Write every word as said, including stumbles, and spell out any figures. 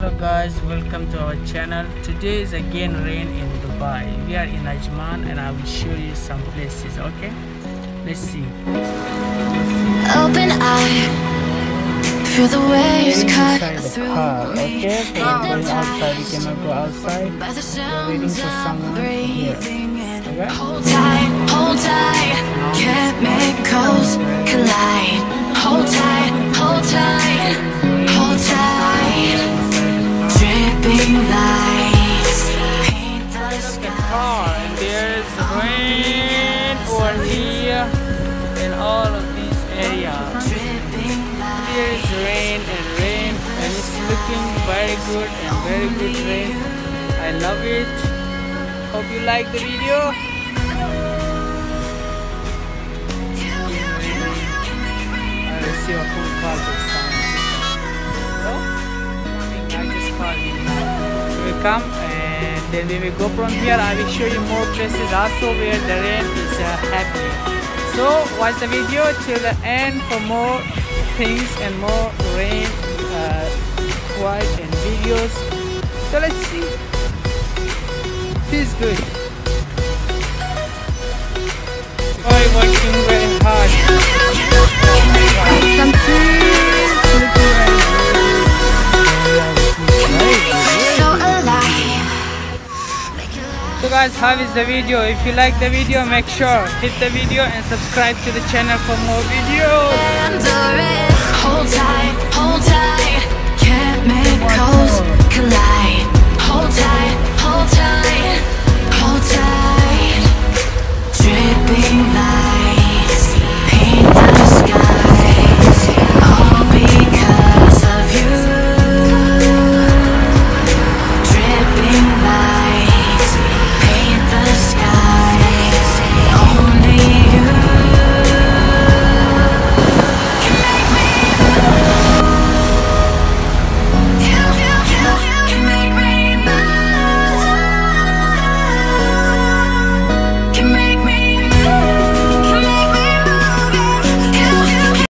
Hello guys, welcome to our channel. Today is again rain in Dubai. We are in Ajman and I will show you some places. Okay, let's see. Open eye, feel the waves cut through car, me. okay, so we're going outside. We cannot go outside. We're waiting for someone here. Okay? Hold tight, hold tight, chemicals collide. Hold tight, hold tight, hold tight. Dripping lights paint the sky. And there's rain over here in all of these areas. There is rain and rain, and it's looking very good and very good rain. I love it. Hope you like the video. I receive a phone call this time. Hello? I just called you. We will come and then we will go from here. I will show you more places also where the rain is uh, happening. So watch the video till the end for more things and more rain uh, quiet and videos. So let's see. Feels good. Boy working very hard. Some trees looking very good. So alive. So guys, how is the video? If you like the video, make sure hit the video and subscribe to the channel for more videos. Hold tight, hold tight, chemicals